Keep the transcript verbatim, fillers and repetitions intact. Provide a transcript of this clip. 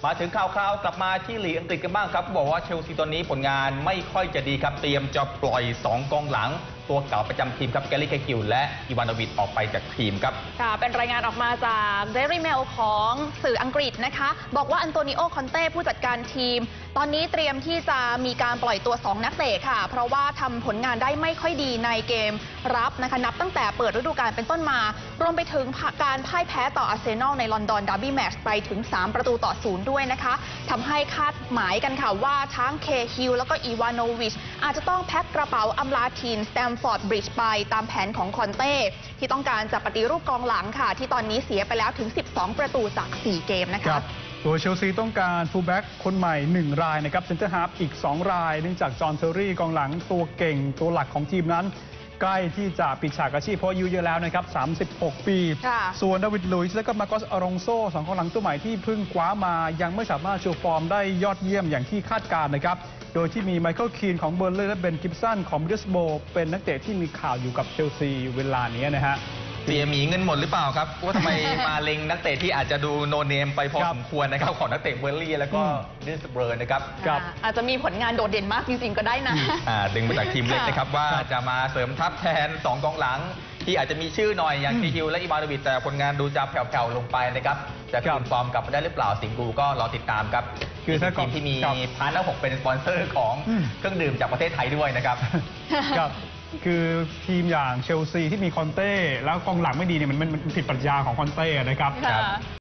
มาถึงข่าวๆกลับมาที่ลีกอังกฤษกันบ้างครับบอกว่าเชลซีตอนนี้ผลงานไม่ค่อยจะดีครับเตรียมจะปล่อยสองกองหลังตัวเก่าประจำทีมครับแกลลี่ เคคิวและอีวานโนวิชออกไปจากทีมครับค่ะเป็นรายงานออกมาจากเดลี่เมลของสื่ออังกฤษนะคะบอกว่าอันโตนิโอ คอนเต้ผู้จัดการทีมตอนนี้เตรียมที่จะมีการปล่อยตัวสองนักเตะค่ะเพราะว่าทำผลงานได้ไม่ค่อยดีในเกมรับนะคะนับตั้งแต่เปิดฤดูกาลเป็นต้นมารวมไปถึงการพ่ายแพ้ต่ออาร์เซนอลในลอนดอนดาร์บี้แมตช์ไปถึงสามประตูต่อศูนย์ด้วยนะคะทำให้คาดหมายกันค่ะว่าทั้งเคฮิลแล้วก็อีวานโนวิชอาจจะต้องแพ็คกระเป๋าอำลาทีมสแตมฟอร์ดบริดจ์ไปตามแผนของคอนเต้ที่ต้องการจะปฏิรูปกองหลังค่ะที่ตอนนี้เสียไปแล้วถึงสิบสองประตูจากสี่เกมนะคะตัวเชลซีต้องการฟูลแบ็กคนใหม่หนึ่งรายนะครับเซนเตอร์ฮาล์ฟอีกสองรายเนื่องจากจอห์นเทอร์รี่กองหลังตัวเก่งตัวหลักของทีมนั้นใกล้ที่จะปิดฉากอาชีพเพราะอายุเยอะแล้วนะครับสามสิบหกปีส่วนดาวิดลุยส์และก็มาโกสอารองโซสองกองหลังตัวใหม่ที่เพิ่งคว้ามายังไม่สามารถโชว์ฟอร์มได้ยอดเยี่ยมอย่างที่คาดการณ์นะครับโดยที่มีไมเคิลคีนของเบอร์เลย์และเบนกิฟสันของมิดเดิลสโบว์เป็นนักเตะที่มีข่าวอยู่กับเชลซีเวลานี้นะฮะเสียหมีเงินหมดหรือเปล่าครับว่าทำไมมาเล็งนักเตะที่อาจจะดูโนเนมไปพอสมควรนะครับของนักเตะเบอร์ลี่แล้วก็ดิสเบอร์นะครับอาจจะมีผลงานโดดเด่นมากจริงๆก็ได้นะดึงมาจากทีมเล็กนะครับว่าจะมาเสริมทัพแทนสองกองหลังที่อาจจะมีชื่อหน่อยอย่างคีฮิลและอีวานโนวิชแต่ผลงานดูจะแผ่วๆลงไปนะครับจะคืนฟอร์มกลับมาได้หรือเปล่าสิงห์บูก็รอติดตามครับคือถ้าทีมที่มีพาร์ทเนอร์หกเป็นสปอนเซอร์ของเครื่องดื่มจากประเทศไทยด้วยนะครับคือทีมอย่างเชลซีที่มีคอนเต้แล้วกองหลังไม่ดีเนี่ยมันมันผิดปรัชญาของคอนเต้นะครับ